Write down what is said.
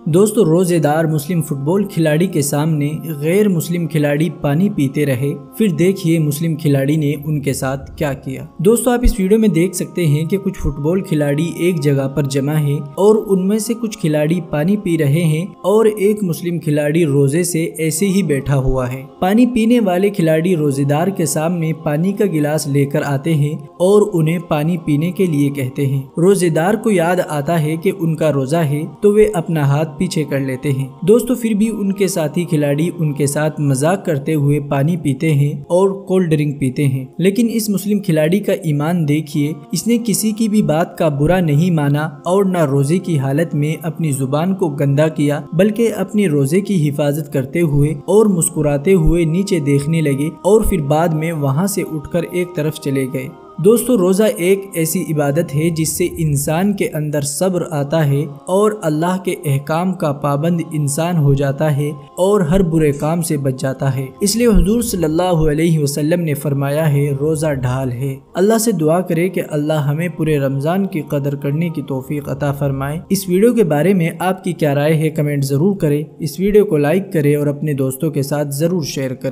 दोस्तों रोزे दार मुस्लिम फुटबॉल खिलाड़ी के सामने गैर मुस्लिम खिलाड़ी पानी पीते रहे, फिर देखिए मुस्लिम खिलाड़ी ने उनके साथ क्या किया। दोस्तों आप इस वीडियो में देख सकते हैं कि कुछ फुटबॉल खिलाड़ी एक जगह पर जमा है और उनमें से कुछ खिलाड़ी पानी पी रहे हैं और एक मुस्लिम खिलाड़ी रोजे से ऐसे ही बैठा हुआ है। पानी पीने वाले खिलाड़ी रोजेदार के सामने पानी का गिलास लेकर आते हैं और उन्हें पानी पीने के लिए कहते हैं। रोजेदार को याद आता है कि उनका रोजा है तो वे अपना हाथ पीछे कर लेते हैं। दोस्तों फिर भी उनके साथी खिलाड़ी उनके साथ मजाक करते हुए पानी पीते हैं और कोल्ड ड्रिंक पीते हैं। लेकिन इस मुस्लिम खिलाड़ी का ईमान देखिए, इसने किसी की भी बात का बुरा नहीं माना और न रोजे की हालत में अपनी जुबान को गंदा किया, बल्कि अपनी रोजे की हिफाजत करते हुए और मुस्कुराते हुए नीचे देखने लगे और फिर बाद में वहां से उठकर एक तरफ चले गए। दोस्तों रोज़ा एक ऐसी इबादत है जिससे इंसान के अंदर सब्र आता है और अल्लाह के अहकाम का पाबंद इंसान हो जाता है और हर बुरे काम से बच जाता है। इसलिए हुजूर सल्लल्लाहु अलैहि वसल्लम ने फरमाया है रोज़ा ढाल है। अल्लाह से दुआ करे कि अल्लाह हमें पूरे रमज़ान की कदर करने की तौफीक अता फरमाए। इस वीडियो के बारे में आपकी क्या राय है कमेंट ज़रूर करें। इस वीडियो को लाइक करें और अपने दोस्तों के साथ ज़रूर शेयर करें।